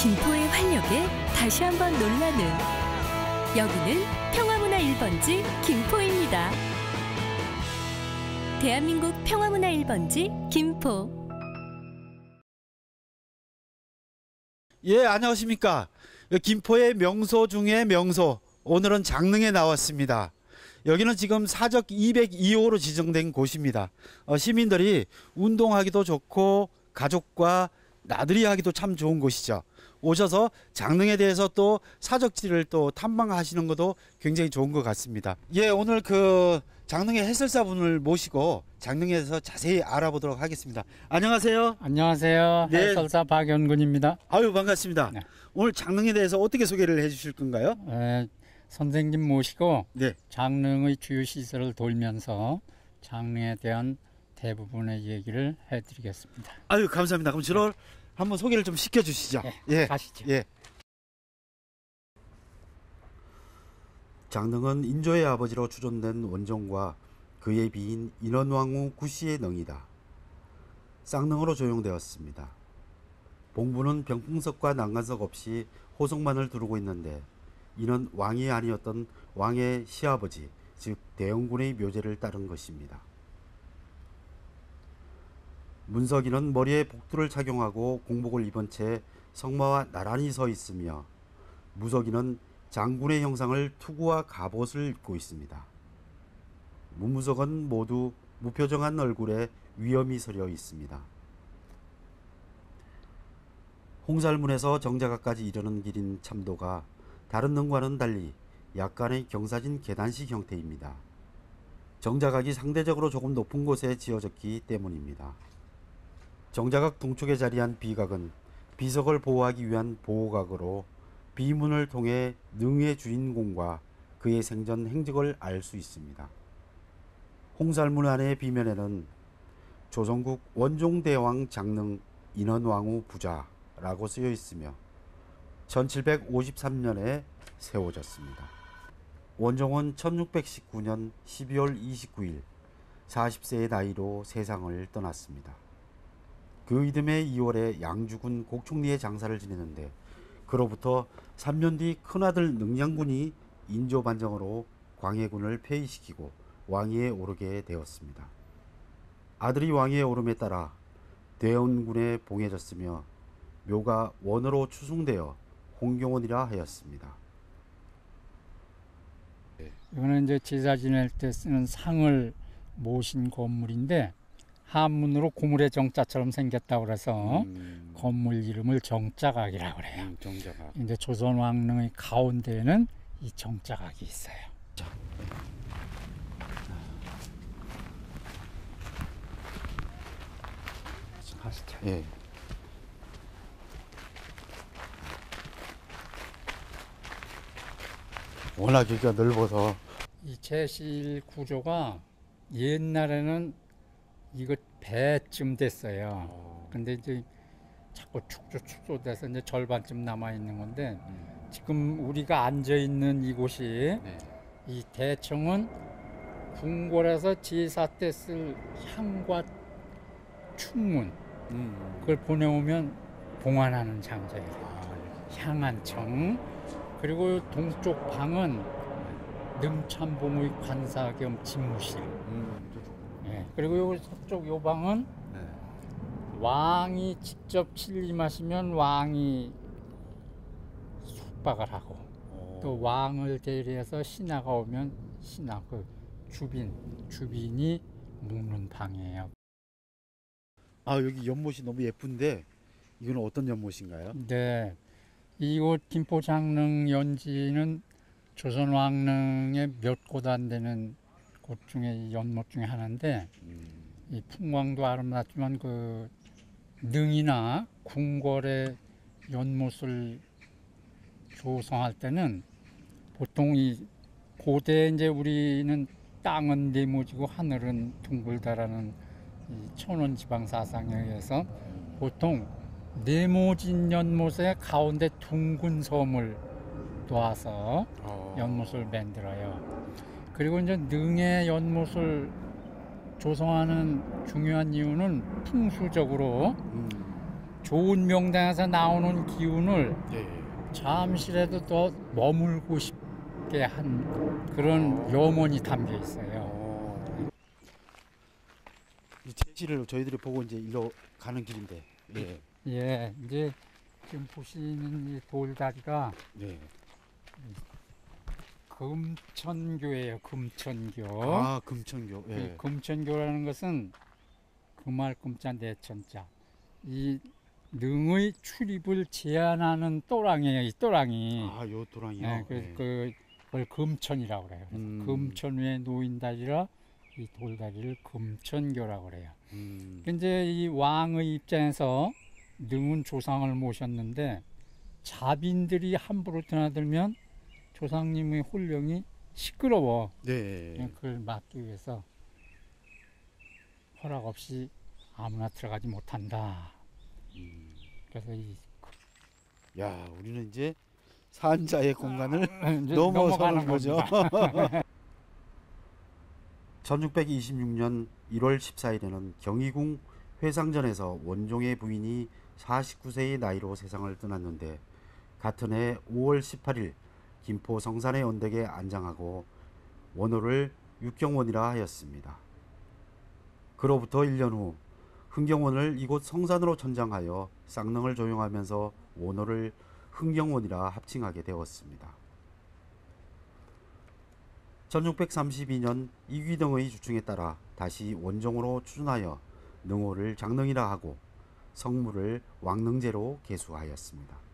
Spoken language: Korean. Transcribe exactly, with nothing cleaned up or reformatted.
김포의 활력에 다시 한번 놀라는 여기는 평화문화 일 번지 김포입니다. 대한민국 평화문화 일 번지 김포. 예, 안녕하십니까. 김포의 명소 중에 명소, 오늘은 장릉에 나왔습니다. 여기는 지금 사적 이백이 호로 지정된 곳입니다. 어, 시민들이 운동하기도 좋고 가족과 나들이 하기도 참 좋은 곳이죠. 오셔서 장릉에 대해서 또 사적지를 또 탐방하시는 것도 굉장히 좋은 것 같습니다. 예, 오늘 그 장릉의 해설사분을 모시고 장릉에서 자세히 알아보도록 하겠습니다. 안녕하세요. 안녕하세요. 네. 해설사 박연근입니다. 아유, 반갑습니다. 네. 오늘 장릉에 대해서 어떻게 소개를 해 주실 건가요? 에, 선생님 모시고 네. 장릉의 주요 시설을 돌면서 장릉에 대한 대부분의 얘기를 해드리겠습니다. 아유, 감사합니다. 그럼 저를 네. 한번 소개를 좀 시켜주시죠. 네, 예, 가시죠. 예. 장릉은 인조의 아버지로 추존된 원종과 그의 비인 인원왕후 구씨의 능이다. 쌍릉으로 조용되었습니다. 봉부는 병풍석과 난간석 없이 호석만을 두르고 있는데 이는 왕이 아니었던 왕의 시아버지, 즉 대영군의 묘제를 따른 것입니다. 문석이는 머리에 복두를 착용하고 공복을 입은 채 성마와 나란히 서 있으며 무석이는 장군의 형상을 투구와 갑옷을 입고 있습니다. 문무석은 모두 무표정한 얼굴에 위엄이 서려 있습니다. 홍살문에서 정자각까지 이르는 길인 참도가 다른 능과는 달리 약간의 경사진 계단식 형태입니다. 정자각이 상대적으로 조금 높은 곳에 지어졌기 때문입니다. 정자각 동쪽에 자리한 비각은 비석을 보호하기 위한 보호각으로 비문을 통해 능의 주인공과 그의 생전 행적을 알 수 있습니다. 홍살문 안의 비면에는 조선국 원종대왕 장릉 인원왕후 부자라고 쓰여 있으며 천칠백오십삼 년에 세워졌습니다. 원종은 천육백십구 년 십이월 이십구일 사십 세의 나이로 세상을 떠났습니다. 그 이듬해 이월에 양주군 곡총리의 장사를 지내는데 그로부터 삼 년 뒤 큰아들 능양군이 인조반정으로 광해군을 폐위시키고 왕위에 오르게 되었습니다. 아들이 왕위에 오름에 따라 대원군에 봉해졌으며 묘가 원으로 추승되어 홍경원이라 하였습니다. 이거는 이제 제사 지낼 때 쓰는 상을 모신 건물인데 한문으로 고물의 정자처럼 생겼다고 그래서 음. 건물 이름을 정자각이라고 그래요. 음, 정자각. 이제 조선 왕릉의 가운데에는 이 정자각이 있어요. 자. 가시죠. 예. 워낙 여기가 넓어서 이 제실 구조가 옛날에는 이거 배쯤 됐어요. 어. 근데 이제 자꾸 축조 축소돼서 이제 절반쯤 남아 있는 건데 음. 지금 우리가 앉아 있는 이곳이 네. 이 대청은 궁궐에서 제사 때 쓸 향과 충문 음. 그걸 보내오면 봉안하는 장소예요. 아, 향안청. 그리고 동쪽 방은 능참봉의 관사 겸 집무실. 음. 네. 그리고 요 서쪽 요 방은 네. 왕이 직접 침림하시면 왕이 숙박을 하고 오. 또 왕을 대리해서 신하가 오면 신하 그 주빈 주빈이 묵는 방이에요. 아, 여기 연못이 너무 예쁜데 이건 어떤 연못인가요? 네, 이곳 김포 장릉 연지는 조선 왕릉의 몇 곳 안 되는 곳 중에 연못 중에 하나인데 음. 이 풍광도 아름답지만 그 능이나 궁궐의 연못을 조성할 때는 보통 이 고대 이제 우리는 땅은 네모지고 하늘은 둥글다라는 이 천원 지방 사상에 의해서 보통 네모진 연못의 가운데 둥근 섬을 놓아서 어. 연못을 만들어요. 그리고 이제 능의 연못을 조성하는 중요한 이유는 풍수적으로 음. 좋은 명당에서 나오는 기운을 예. 잠시라도 더 머물고 싶게 한 그런 염원이 담겨 있어요. 어. 이 제시를 저희들이 보고 이제 일로 가는 길인데. 예. 예, 이제 지금 보시는 이 돌다리가 네. 금천교예요. 금천교. 아, 금천교. 이 예. 금천교라는 것은 금할 금자 내천자. 이 능의 출입을 제한하는 또랑이에요. 이 또랑이. 아, 요 도랑이요. 예, 그, 예. 그, 그걸 금천이라고 그래요. 그래서 음. 금천 위에 놓인 다리라 이 돌다리를 금천교라고 그래요. 음. 이제 이 왕의 입장에서 능은 조상을 모셨는데 자빈들이 함부로 드나들면 조상님의 혼령이 시끄러워. 네. 그걸 막기 위해서 허락 없이 아무나 들어가지 못한다. 음. 그래서 이 야, 우리는 이제 산자의 공간을 이제 넘어서는 넘어가는 거죠. 겁니다. 천육백이십육 년 일월 십사일에는 경희궁 회상전에서 원종의 부인이 사십구 세의 나이로 세상을 떠났는데 같은 해 오월 십팔일 김포 성산의 언덕에 안장하고 원호를 육경원이라 하였습니다. 그로부터 일 년 후 흥경원을 이곳 성산으로 천장하여 쌍릉을 조용하면서 원호를 흥경원이라 합칭하게 되었습니다. 천육백삼십이 년 이귀등의 주충에 따라 다시 원종으로 추준하여 능호를 장릉이라 하고 성물을 왕능제로 계수하였습니다.